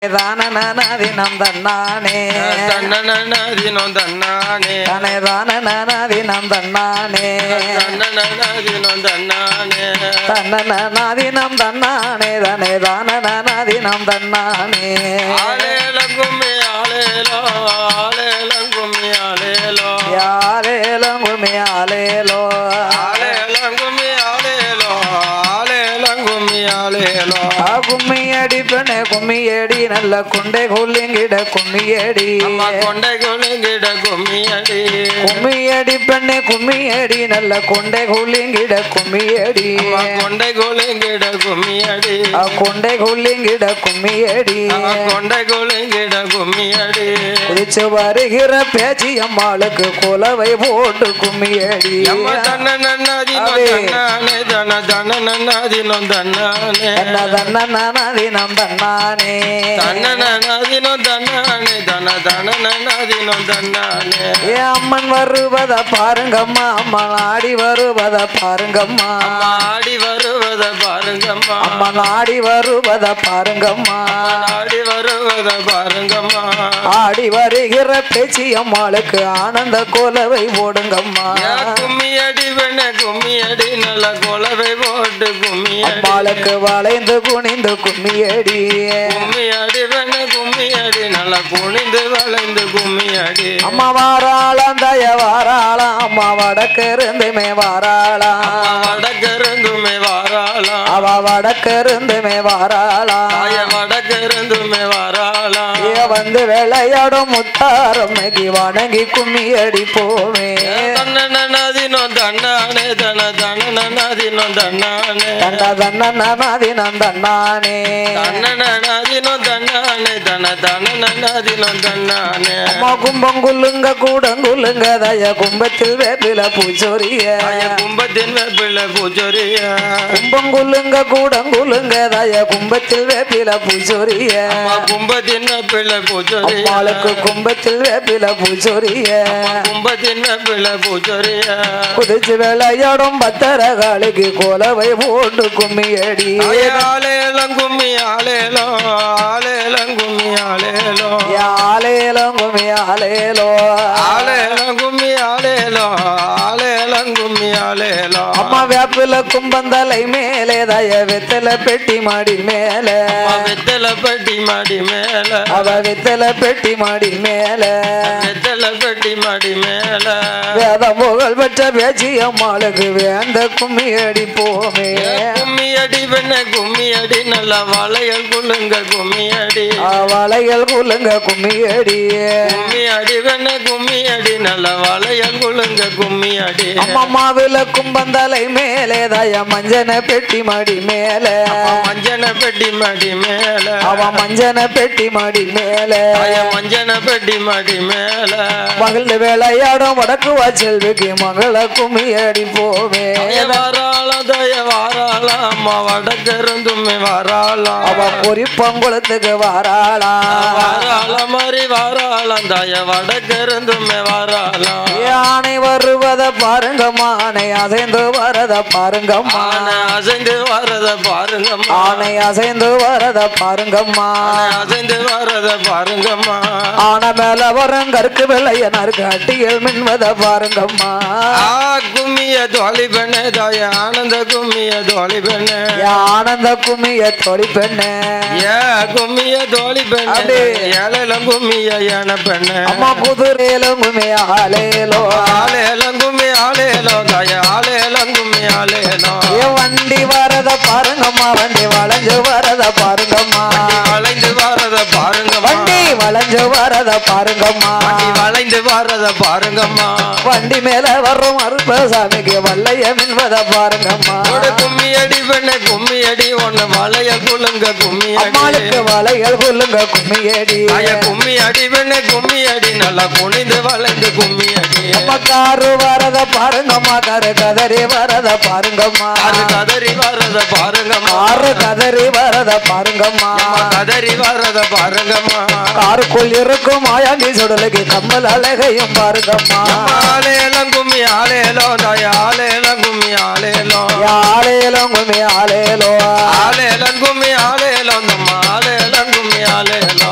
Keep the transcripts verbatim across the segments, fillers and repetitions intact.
தானநாதினம் தன்னானே தன்னநாதினம் தன்னானே தனே தானநாதினம் தன்னானே தன்னநாதினம் தன்னானே தன்னநாதினம் தன்னானே தனே தானநாதினம் தன்னானே ஆலேலங்கும்மி ஆலேலோ ஆலேலங்கும்மி ஆலேலோ ஆலேலங்கும்மி ஆலேலோ ஆலேலங்கும்மி ஆலேலோ ஆலேலங்கும்மி ஆலேலோ கும்மி அடி பெண்ணே கும்மி அடி நல்ல கொண்டை கொல்லுங்கிட கும்மி அடி அம்மா கொண்டை கொல்லுங்கிட கும்மி அடி கும்மி அடி பெண்ணே கும்மி அடி நல்ல கொண்டை கொல்லுங்கிட கும்மி அடி கொண்டை கொல்லுங்கிட கும்மி அடி கொண்டை கொல்லுங்கிட கும்மி அடி கொண்டை கொல்லுங்கிட கும்மி அடி குதிச்சு வருகிற பேச்சி அம்மாளுக்கு குலவை போட்டு கும்மி அடி தன்ன நன்னாதினே தன தன நன்னாதினம் தன்னானே தன்னநாதினம் தன்னானே தன்னநாதினம் தன்னானே தன தன நன்னாதினம் தன்னானே ஏ அம்மன் வருவத பாருங்கம்மா அம்மன் ஆடி வருவத பாருங்கம்மா ஆடி வருவத பாருங்கம்மா அம்மன் ஆடி வருவத பாருங்கம்மா ஆடி வருவத பாருங்கம்மா ஆடி வருகிற பேச்சி அம்மாளுக்கு ஆனந்த கோலவை போடுங்கம்மா கும்மி அடி வெண்ண கும்மி அடி நல்ல கோலவை போட்டு கும்மி அம்மாளுக்கு வளைந்து குனிந்து கும்மி அடி கும்மி அடி வெண்ண கும்மி அடி நல்ல குனிந்து வளைந்து கும்மி அடி அம்மா வாராளாம் தய வாராளாம் அம்மா வடக்கிருந்துமே வாராளாம் வடக்கிருந்துமே வாராளாம் அவ வடக்கிருந்துமே வாராளாம் வடக்கிருந்துமே வாராளாம் வந்து விளையாடும் முத்தாரம்மைக்கு வணங்கி கும்மி அடி போவே தன்னநாதினம் தன்னானே தன தன்னநாதினம் தன்னானே தன்ன தன்னநாதினம் தன்னானே தன்னநாதினம் தன்னானே தன தன்னநாதினம் தன்னானே அம்மா கும்பங்குள்ளுங்க கூடங்குள்ளுங்க தய கும்பத்தில் வேப்பில பூச்சொரிய கும்பத்தின் வேப்பில பூச்சொரிய கும்பங்குள்ளுங்க கூடங்குள்ளுங்க தய கும்பத்தில் வேப்பில பூச்சொரிய கும்பத்தின் வேப்பில பூச்சொரிய அம்மாளுக்கு கும்பத்தில் வேப்பில பூச்சொரிய கும்பத்தின் வேப்பில பூச்சொரிய குதிச்சு விளையாடும் பத்தரகாலிக்கு கோலவை போட்டு கும்மி அடி ஆலேலம் கும்மி ஆலேலோ ஆலேலம் கும்மி ஆலேலோ ஆலேலம் கும்மி ஆலேலோ ஆலேலம் கும்மி ஆலேலோ ஆலேலம் கும்மி ஆலேலோ அம்மா வேப்பில கும்பந்தலை மேலே தய வெத்தல பெட்டி மாடி மேல வெத்தல பெட்டி மாடி மேல அவ வெத்தல பெட்டி மாடி மேல வெத்தல பெட்டி மாடி மேல வேத புகழ் பெற்ற பேச்சி அம்மாளுக்கு வேந்த கும்மி அடி போமே கும்மி அடி வெண்ண கும்மி அடி நல்ல வளையல் குள்ளுங்க கும்மி அடி வளையல் குள்ளுங்க கும்மி அடி கும்மி அடி வெண்ண கும்மி அடி நல்ல வளையல் குள்ளுங்க கும்மி அடி அம்மாவில கும்பந்தலை மேலே தய மஞ்சன பெட்டி மாடி மேல மஞ்சன பெட்டி மாடி மேல அவ மஞ்சன பெட்டி மாடி மேல மஞ்சன பெட்டி மாடி மேல மகள் விளையாடும் வடக்கு வாச்செல்விக்கு மகள கும்மி அடி போவே வாராளம் தய வாராளம் அம்மா வடக்கிருந்துமே வாராளம் அவ பொறிப்பங்குளத்துக்கு வாராளா வாராளம் மாதிரி வாராளம் தய வடக்கிருந்துமே வாராளம் யானை வருவத பாருங்கம்மா ஆனை அசைந்து வரத பாருங்கம்மா அசைந்து வரத பாருங்கம்மா ஆனை அசைந்து வரத பாருங்கம்மா அசைந்து வரத பாருங்கம்மா ஆன மேல வரும் கருக்கு வெள்ளையனருக்கு அட்டிகள் மின்வத பாருங்கம்மா கும்மிய தோழி பெண்ணே தாய ஆனந்த கும்மிய தோழி பெண்ணே ஆனந்த கும்மிய தோழி பெண்ணே ஏ கும்மிய தோழி பெண்ணே ஏழலம் கும்மிய ஏன பெண்ணே அம்மா குதிரையிலும் கும்மி ஆலேலோ ஆலேலம் கும்மி ஆலேலோ தாய ஆலேலம் கும்மி ஆலேலோ வண்டி வரத பாருங்கம்மா வண்டி வளைஞ்சு வரத பாருங்கம்மா வளைந்து வரத பாருங்க வண்டி வளைஞ்சு வரத பாருங்கம்மா வளைந்து வரத பாருங்கம்மா வண்டி மேல வரும் அருப்பசாமிக்கு வல்லைய மின்வத பாருங்கம்மா கும்மி அடி பெண்ணே கும்மி அடி ஒன்னு வளைய குலுங்க கும்மி அம்மாளுக்கு வளையல் குலுங்க கும்மி அடி கும்மி அடி பெண்ணே கும்மி அடி நல்லா குனிந்து வளைந்து கும்மி அடி காரு வரத பாருங்கம்மா கரு கதறி வரத பாருங்கம்மா கதறி வரத பாருங்கம்மா ஆறு கதறி வரத பாருங்கம்மா கதறி வரத பாருங்கம்மா காருக்குள் இருக்கும் மாயாண்டி சுடலுக்கு கம்மல் அழகையும் பாருங்கம்மா ஆலேலம் கும்மி ஆலேலோ தாய ஆலேலம் கும்மி ஆலேலோ ஆலேலம் கும்மி ஆலேலோ ஆலேலம் கும்மி ஆலேலோ நம்ம ஆலேலம் கும்மி ஆலேலோ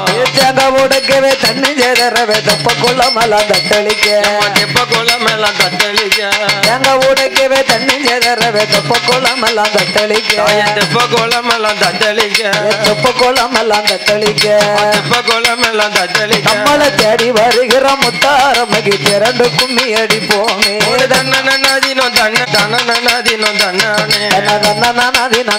உடைக்கவே தண்ணி சேதறவே தொப்ப குளமெல்லாம் தத்தளிக்க தெப்ப குளமெல்லாம் தத்தளிக்க எங்க உடைக்கவே தண்ணி சேதறவே தொப்ப குளமெல்லாம் தத்தளிக்க தெப்ப குளமெல்லாம் தத்தளிக்க தொப்ப குளமெல்லாம் தத்தளிக்க தெப்ப குளமெல்லாம் தத்தளிக்க நம்மளை தேடி வருகிற முத்தாரமைக்கு திரண்டு கும்மி அடிப்போமே தன்னன நதினோ தன்ன தன்னன நதினோ தன்னானே தன்னே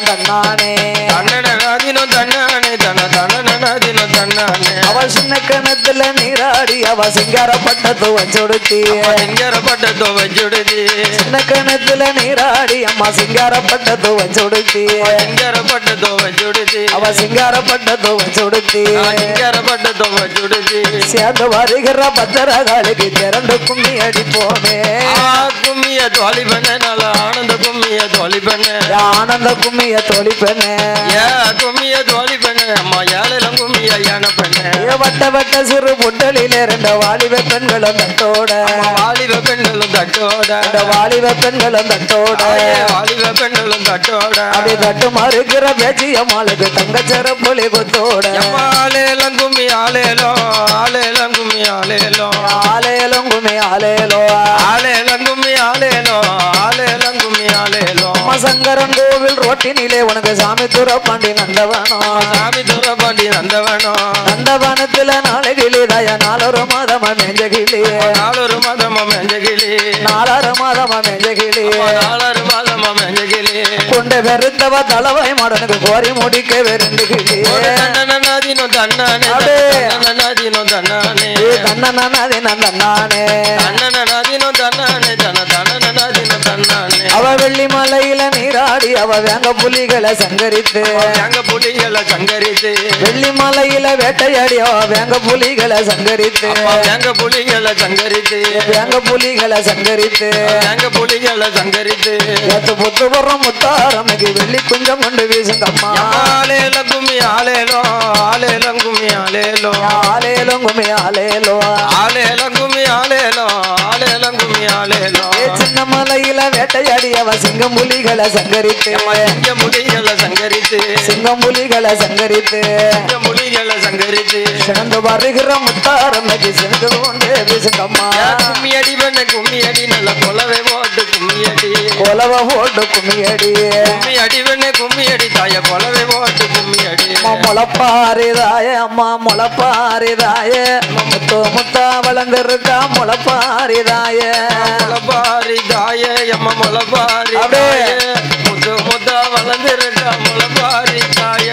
தன்னன நதினோ தன்னானே தன தன்னன நதினோ தன்னானே அவ சின்ன கணத்துல நீராடி அவ சிங்காரப்பட்டது வச்சுடுத்தி சிங்கரப்பட்டதோ வச்சுடுதி சின்ன கணத்துல நீராடி அம்மா சிங்காரப்பட்டது வச்சுடுத்தி சிங்கரப்பட்டதோ வச்சுடுதி அவ சிங்காரப்பட்டது வச்சுடுத்தி சிங்கரப்பட்டதோ வச்சுடுதி சேர்ந்து வருகிற பத்திரகாலிக்கு திரண்டு கும்மி அடிப்போமே கும்மிய தோழி பண்ண நல்ல ஆனந்த கும்மிய தோழி பண்ண ஆனந்த கும்மிய தோழி பெண்ணே ஏ கும்மிய தோழி பண்ண அம்மா ஏழலம் கும்மிய யானை பண்ண வட்ட வட்ட சிறு புட்டலிலே ரெண்டு வாலிப பெண்களும் தட்டோட வாலிப பெண்களும் தட்டோட ரெண்டு வாலிப பெண்களும் தட்டோட வாலிப பெண்களும் தட்டோட அப்படி தட்டு மறுக்கிற பேச்சியம்மாளுக்கு தங்கச்சர புலி கொத்தோட ஆலேலம் கும்மி ஆலேலோ ஆலேலம் கும்மி ஆலேலோ ஆலேலும் கும்மி ஆலேலோ ஆலேலம் கும்மி ஆலேலோ ஆலேலம் கும்மி ஆலேலோ சங்கரன் கோவில் ரோட்டினிலே உனக்கு சாமி துறப்பாண்டி நந்தவனோ சாமி துறப்பாண்டி நந்தவனோ நந்தவனத்துல நாலு கிளிதாய நாலொரு மாதமா மெஞ்ச கிளி நாலொரு மாதமா மெஞ்சகிளி நாலாறு மாதமா மெஞ்ச கிளி நாலொரு மாதமா மெஞ்சகிளி கொண்டு வெறுத்தவ தலவை மாடனுக்கு கோரி முடிக்க வெறுண்டு கிளி தன்னன நதினோ தன்னானே தன்னன நதினோ தன்னானே தன்னே நந்தன்னானே தன்னன நதினோ தன்னானே தன தன்னன நதினோ தன்னானே அவ வெள்ளி மலையில நீராடி அவ வேங்க புலிகளை சங்கரித்து எங்க புலிகளை சங்கரித்து வெள்ளி மலையில வேட்டையாடி அவ வேங்க புலிகளை சங்கரித்து எங்க புலிகளை சங்கரித்து வேங்க புலிகளை சங்கரித்து எங்க புலிகளை சங்கரித்து ஏத்து புத்து வர்ற முத்தாரமைக்கு வெள்ளி குஞ்சம் கொண்டு வீசுங்கம்மா ஆலேலம் கும்மி ஆலேலோ ஆலேலம் கும்மி ஆலேலோ ஆலேலும் கும்மி ஆலேலோ ஆலேலம் கும்மி ஆலேலோ ஆலேலம் கும்மி ஆலேலோ சின்ன மலையில வேட்டையாடி அவ சிங்கம் புலிகளை சங்கரித்து எங்க புலிகளை சங்கரித்து சிங்கம் புலிகளை சங்கரித்து எங்க புலிகளை சங்கரித்து சிறந்து வருகிற முத்தாரமைக்கு சிந்து கொண்டு வீசுங்கம்மா கும்மி அடி பண்ண கும்மி அடி நல்ல கொலவை போட்டு கும்மி அடி கொலவ போட்டு கும்மியடி கும்மி அடி பண்ண கும்மி அடி தாய கொலவை போட்டு கும்மி அடி முளப்பாரிதாய அம்மா முளப்பாரிதாய முத்து முத்தா வளர்ந்துருக்கா முளப்பாரிதாய முளப்பாரி தாய எம்ம முளப்பாரி தாய முத்து முத்தா வளர்ந்துருக்கா முளப்பாரி தாய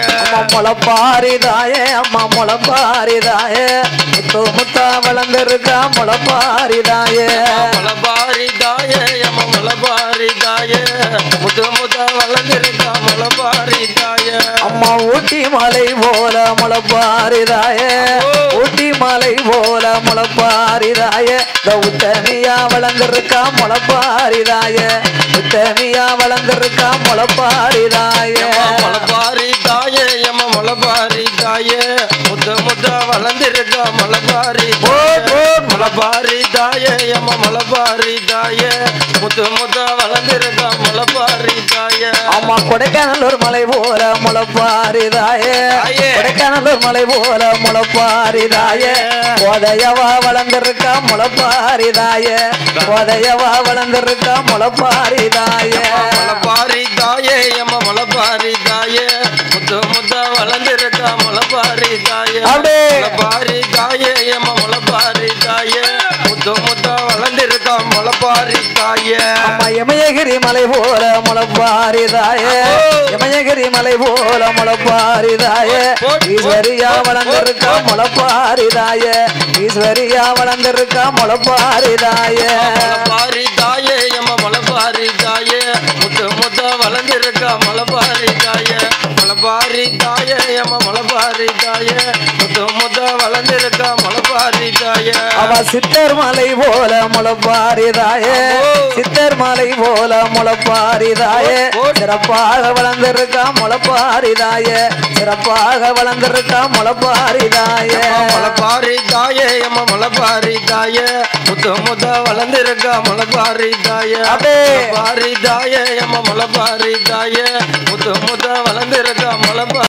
முளப்பாரிதாய அம்மா முளப்பாரிதாய முத்து முத்தா வளர்ந்துருக்கா முளப்பாரிதாய முளப்பாரி தாய எம்ம முளப்பாரி தாய முத்து முத்தா வளர்ந்துருக்கா முளப்பாரி தாய அம்மா ஊட்டி மலை போல முளப்பாரிதாய ஊட்டி மலை போல முளப்பாரிதாய உத்தமியா வளர்ந்துருக்கா முளப்பாரிதாய உத்தமியா வளர்ந்துருக்கா முளப்பாரிதாய முளப்பாரி தாய எம்ம முளப்பாரி தாய முத்த முத்த வளர்ந்துருக்கா முளப்பாரி முளப்பாரி தாய எம்ம முளப்பாரி தாய முத்து முத்த வளர்ந்துருக்கா முளப்பாரி தாய அம்மா கொடைக்கானலூர் மலை போல முளப்பாரிதாய கொடைக்கானலூர் மலை போல முளப்பாரிதாய கோதையவா வளர்ந்துருக்கா முளப்பாரிதாய கோதையவா வளர்ந்துருக்கா முளப்பாரிதாய முளப்பாரி தாய எம்ம முளப்பாரி தாய முத்து முத்த வளர்ந்துருக்கா முளப்பாரி தாய முளப்பாரி தாய எம்ம முளப்பாரி தாய முத்து முத்த வளர்ந்துருக்கா முளப்பாரி தாய அம்மா இமயகிரி மலை போல முளப்பாரிதாய இமயகிரி மலை போல முளப்பாரிதாய ஈஸ்வரியா வளர்ந்துருக்கா முளப்பாரிதாய ஈஸ்வரியா வளர்ந்துருக்கா முளப்பாரிதாய முளப்பாரி தாய எம்ம முளப்பாரி தாய முத்து முத்த வளர்ந்துருக்கா முளப்பாரி தாய முளப்பாரி தாய எம்ம முளப்பாரி தாய முத்து முத்த வளர்ந்துருக்கா முளப்பாரி தாய அவ சித்தர் மலை போல முளப்பாரிதாய சித்தர் மலை போல முளப்பாரிதாய சிறப்பாக வளர்ந்திருக்கா முளப்பாரிதாய சிறப்பாக வளர்ந்திருக்கா முளப்பாரிதாய முளப்பாரி தாய எம்ம முளப்பாரி தாய முத்து முத்த வளர்ந்திருக்கா முளப்பாரி தாய முளப்பாரி தாய எம்ம முளப்பாரி தாய முத்து முத்த வளர்ந்திருக்கா முளப்பாரி